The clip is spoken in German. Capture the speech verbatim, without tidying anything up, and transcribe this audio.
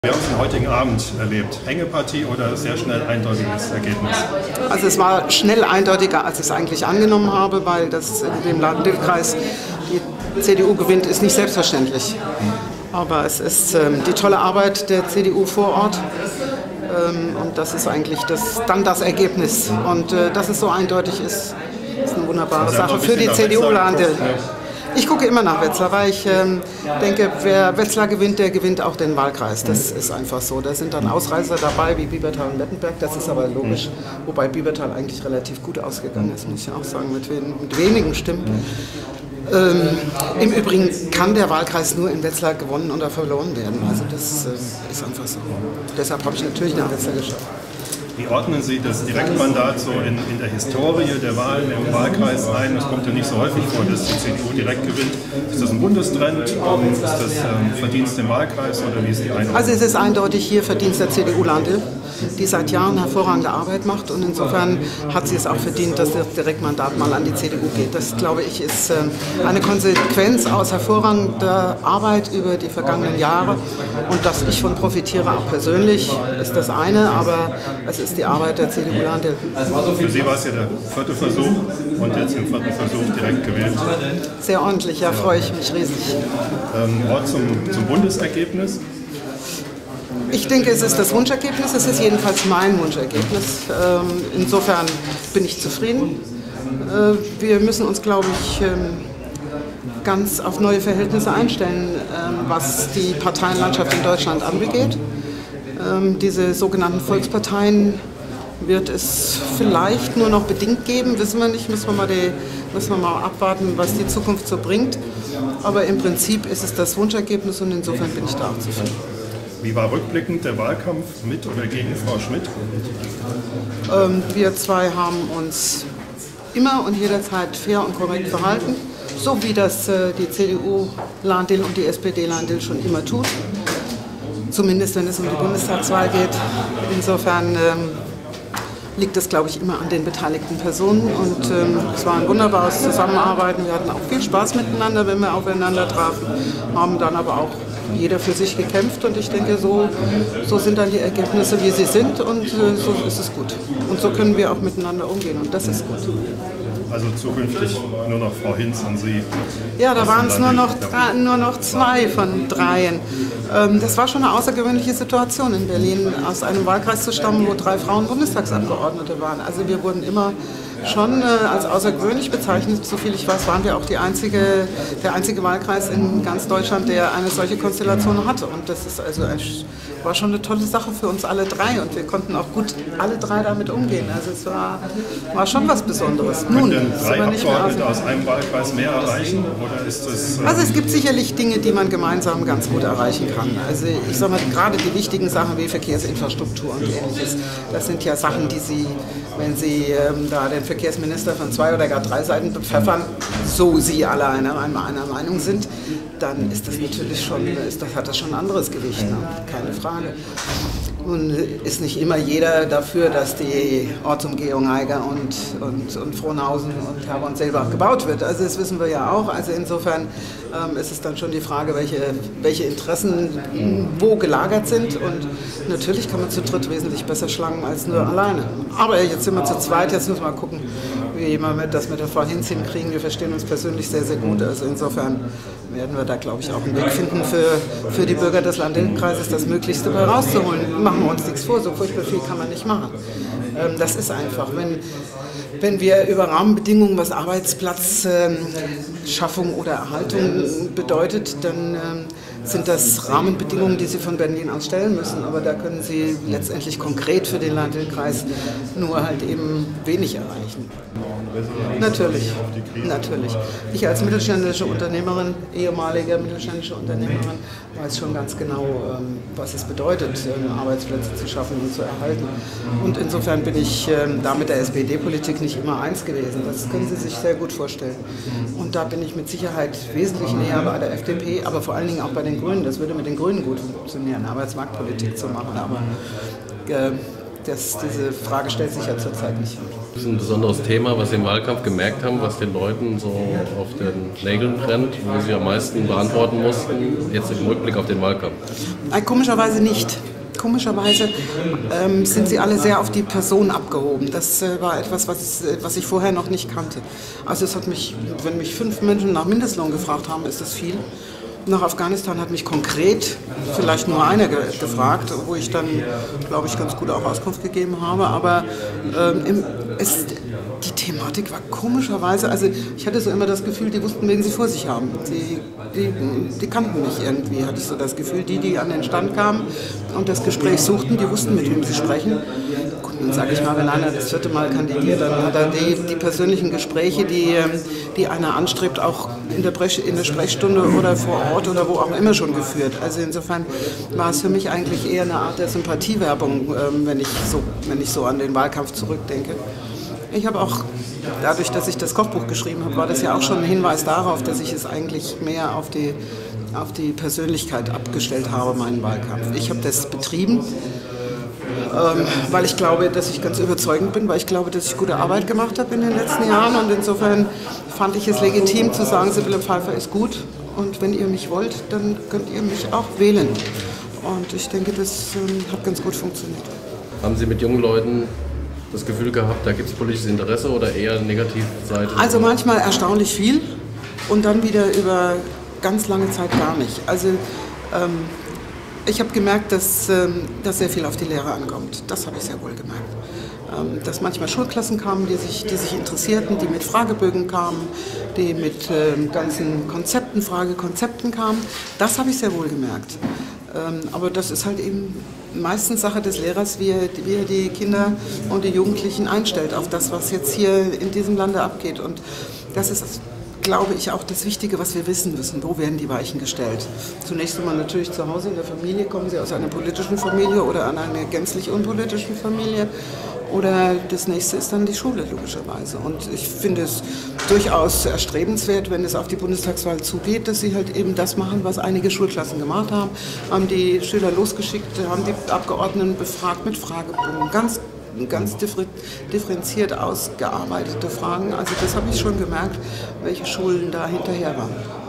Wie haben Sie den heutigen Abend erlebt? Hängepartie oder sehr schnell eindeutiges Ergebnis? Also es war schnell eindeutiger, als ich es eigentlich angenommen habe, weil das in dem Lahn-Dill-Kreis die C D U gewinnt, ist nicht selbstverständlich. Aber es ist ähm, die tolle Arbeit der C D U vor Ort ähm, und das ist eigentlich das, dann das Ergebnis. Und äh, dass es so eindeutig ist, ist eine wunderbare also Sache für die C D U Lahn-Dill. Ich gucke immer nach Wetzlar, weil ich ähm, denke, wer Wetzlar gewinnt, der gewinnt auch den Wahlkreis. Das ist einfach so. Da sind dann Ausreißer dabei, wie Biebertal und Lettenberg. Das ist aber logisch. Wobei Biebertal eigentlich relativ gut ausgegangen ist, muss ich auch sagen, mit, wen mit wenigen Stimmen. Ähm, Im Übrigen kann der Wahlkreis nur in Wetzlar gewonnen oder verloren werden. Also das äh, ist einfach so. Deshalb habe ich natürlich nach Wetzlar geschaut. Wie ordnen Sie das Direktmandat so in, in der Historie der Wahlen im Wahlkreis ein? Es kommt ja nicht so häufig vor, dass die C D U direkt gewinnt. Ist das ein Bundestrend? Ist das ähm, Verdienst im Wahlkreis oder wie ist die Einordnung? Also es ist eindeutig hier Verdienst der C D U Lahn-Dill, die seit Jahren hervorragende Arbeit macht und insofern hat sie es auch verdient, dass das Direktmandat mal an die C D U geht. Das, glaube ich, ist eine Konsequenz aus hervorragender Arbeit über die vergangenen Jahre und dass ich von profitiere, auch persönlich, ist das eine, aber es ist die Arbeit der C D U Lahn-Dill. Für Sie war es ja der vierte Versuch und jetzt im vierten Versuch direkt gewählt. Sehr ordentlich, ja, freue ich mich riesig. Ähm, Wort zum, zum Bundesergebnis. Ich denke, es ist das Wunschergebnis, es ist jedenfalls mein Wunschergebnis. Insofern bin ich zufrieden. Wir müssen uns, glaube ich, ganz auf neue Verhältnisse einstellen, was die Parteienlandschaft in Deutschland anbegeht. Diese sogenannten Volksparteien wird es vielleicht nur noch bedingt geben, wissen wir nicht, müssen wir mal, die, müssen wir mal abwarten, was die Zukunft so bringt. Aber im Prinzip ist es das Wunschergebnis und insofern bin ich da auch zufrieden. Wie war rückblickend der Wahlkampf mit oder gegen Frau Schmidt? Ähm, wir zwei haben uns immer und jederzeit fair und korrekt verhalten, so wie das äh, die C D U Lahn-Dill und die S P D Lahn-Dill schon immer tut. Zumindest wenn es um die Bundestagswahl geht. Insofern ähm, liegt es, glaube ich, immer an den beteiligten Personen und ähm, es war ein wunderbares Zusammenarbeiten. Wir hatten auch viel Spaß miteinander, wenn wir aufeinander trafen, haben dann aber auch jeder für sich gekämpft und ich denke, so, so sind dann die Ergebnisse, wie sie sind und äh, so ist es gut. Und so können wir auch miteinander umgehen und das ist gut. Also zukünftig nur noch Frau Hinz und Sie? Ja, da waren es nur noch, nur noch zwei von dreien. Ähm, das war schon eine außergewöhnliche Situation in Berlin, aus einem Wahlkreis zu stammen, wo drei Frauen Bundestagsabgeordnete waren. Also wir wurden immer schon äh, als außergewöhnlich bezeichnet. Soviel ich weiß, waren wir auch die einzige, der einzige Wahlkreis in ganz Deutschland, der eine solche Konstellation hatte. Und das ist also ein, war schon eine tolle Sache für uns alle drei. Und wir konnten auch gut alle drei damit umgehen. Also es war, war schon was Besonderes. Nun, können denn drei Abgeordnete aus einem Wahlkreis mehr erreichen? Oder ist das, ähm also es gibt sicherlich Dinge, die man gemeinsam ganz gut erreichen kann. Also ich sage mal, gerade die wichtigen Sachen wie Verkehrsinfrastruktur und Ähnliches, das sind ja Sachen, die Sie, wenn Sie ähm, da den Verkehrsminister von zwei oder gar drei Seiten bepfeffern, so Sie alle einer, einer Meinung sind, dann ist das natürlich schon, ist das, hat das schon ein anderes Gewicht, ne? Keine Frage. Nun ist nicht immer jeder dafür, dass die Ortsumgehung Haiger und, und, und Frohnhausen und Herborn-Seelbach gebaut wird. Also das wissen wir ja auch. Also insofern ähm, ist es dann schon die Frage, welche, welche Interessen wo gelagert sind. Und natürlich kann man zu dritt wesentlich besser schlagen als nur alleine. Aber jetzt sind wir zu zweit, jetzt müssen wir mal gucken, wie wir das mit der Frau Hinz hinkriegen. Wir verstehen uns persönlich sehr, sehr gut. Also insofern werden wir da, glaube ich, auch einen Weg finden für, für die Bürger des Lahn-Dill-Kreises, das Möglichste bei rauszuholen. Machen wir uns nichts vor, so furchtbar viel kann man nicht machen. Ähm, das ist einfach, wenn, wenn wir über Rahmenbedingungen, was Arbeitsplatzschaffung ähm, oder Erhaltung bedeutet, dann ähm, sind das Rahmenbedingungen, die Sie von Berlin aus stellen müssen. Aber da können Sie letztendlich konkret für den Lahn-Dill-Kreis nur halt eben wenig erreichen. Natürlich, natürlich. Ich als mittelständische Unternehmerin, ehemalige mittelständische Unternehmerin, weiß schon ganz genau, was es bedeutet, Arbeitsplätze zu schaffen und zu erhalten. Und insofern bin ich da mit der S P D-Politik nicht immer eins gewesen. Das können Sie sich sehr gut vorstellen. Und da bin ich mit Sicherheit wesentlich näher bei der F D P, aber vor allen Dingen auch bei den Grünen. Das würde mit den Grünen gut funktionieren, Arbeitsmarktpolitik zu machen. Aber äh, das, diese Frage stellt sich ja zurzeit nicht. Das ist ein besonderes Thema, was Sie im Wahlkampf gemerkt haben, was den Leuten so auf den Nägeln brennt, wo Sie am meisten beantworten mussten, jetzt im Rückblick auf den Wahlkampf? Nein, komischerweise nicht. Komischerweise ähm, sind sie alle sehr auf die Person abgehoben. Das äh, war etwas, was, was ich vorher noch nicht kannte. Also es hat mich, wenn mich fünf Menschen nach Mindestlohn gefragt haben, ist das viel. Nach Afghanistan hat mich konkret vielleicht nur einer ge gefragt, wo ich dann, glaube ich, ganz gut auch Auskunft gegeben habe. Aber ähm, im, es, die Thematik war komischerweise, also ich hatte so immer das Gefühl, die wussten, wen sie vor sich haben. Die, die, die kannten mich irgendwie, hatte ich so das Gefühl. Die, die an den Stand kamen und das Gespräch suchten, die wussten, mit wem sie sprechen. Gut, dann sage ich mal, wenn einer das vierte Mal kandidiert, dann hat er die, die persönlichen Gespräche, die, die einer anstrebt, auch in der, Brech, in der Sprechstunde oder vor Ort oder wo auch immer schon geführt. Also insofern war es für mich eigentlich eher eine Art der Sympathiewerbung, wenn ich so, wenn ich so an den Wahlkampf zurückdenke. Ich habe auch, dadurch, dass ich das Kochbuch geschrieben habe, war das ja auch schon ein Hinweis darauf, dass ich es eigentlich mehr auf die, auf die Persönlichkeit abgestellt habe, meinen Wahlkampf. Ich habe das betrieben, ähm, weil ich glaube, dass ich ganz überzeugend bin, weil ich glaube, dass ich gute Arbeit gemacht habe in den letzten Jahren und insofern fand ich es legitim zu sagen, Sibylle Pfeiffer ist gut und wenn ihr mich wollt, dann könnt ihr mich auch wählen. Und ich denke, das ähm, hat ganz gut funktioniert. Haben Sie mit jungen Leuten das Gefühl gehabt, da gibt es politisches Interesse oder eher eine Negativseite? Also manchmal erstaunlich viel und dann wieder über ganz lange Zeit gar nicht. Also ähm, ich habe gemerkt, dass, ähm, dass sehr viel auf die Lehrer ankommt. Das habe ich sehr wohl gemerkt. Ähm, dass manchmal Schulklassen kamen, die sich, die sich interessierten, die mit Fragebögen kamen, die mit ähm, ganzen Konzepten, Fragekonzepten kamen. Das habe ich sehr wohl gemerkt. Ähm, aber das ist halt eben meistens Sache des Lehrers, wie er, wie er die Kinder und die Jugendlichen einstellt auf das, was jetzt hier in diesem Lande abgeht. Und das ist, glaube ich, auch das Wichtige, was wir wissen müssen. Wo werden die Weichen gestellt? Zunächst einmal natürlich zu Hause in der Familie. Kommen sie aus einer politischen Familie oder an einer gänzlich unpolitischen Familie? Oder das nächste ist dann die Schule, logischerweise. Und ich finde es durchaus erstrebenswert, wenn es auf die Bundestagswahl zugeht, dass sie halt eben das machen, was einige Schulklassen gemacht haben. Haben die Schüler losgeschickt, haben die Abgeordneten befragt mit Fragebogen. Ganz, ganz differenziert ausgearbeitete Fragen. Also das habe ich schon gemerkt, welche Schulen da hinterher waren.